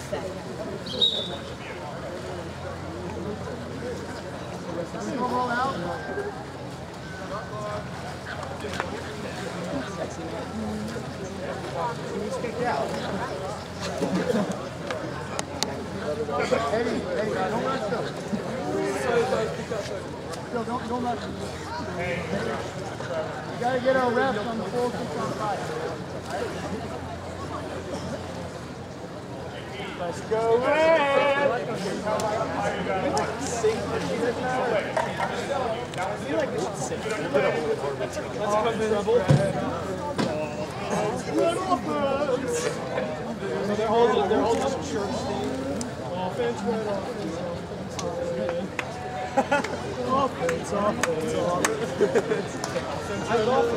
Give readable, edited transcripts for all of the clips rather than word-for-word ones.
Roll out. He's kicked out. Eddie, don't let go. Still, don't let him. You gotta get our reps on the full 6 on 5. Let's go, Red! I feel like we should sing. Let's come in, Rebel. So they're holding some church theme. Offense, red offense. Offense.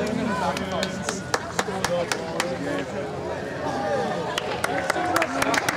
Offense.